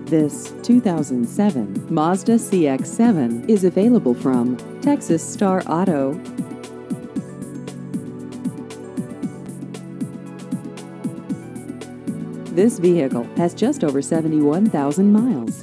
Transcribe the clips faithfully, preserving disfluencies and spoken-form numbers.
This two thousand seven Mazda C X seven is available from Texas Star Auto. This vehicle has just over seventy-one thousand miles.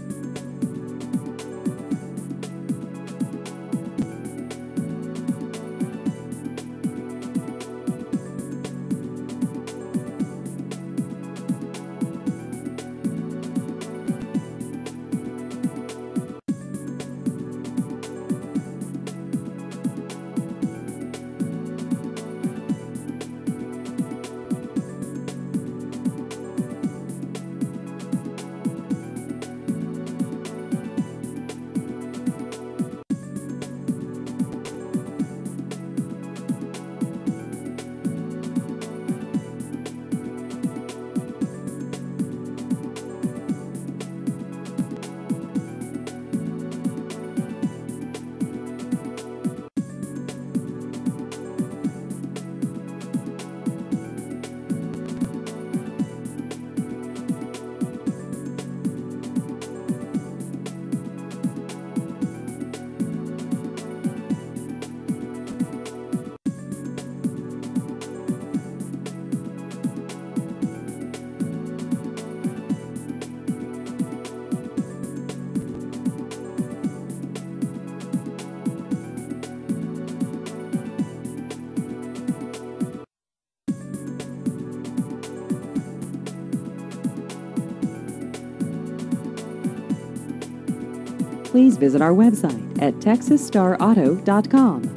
Please visit our website at texas star auto dot com.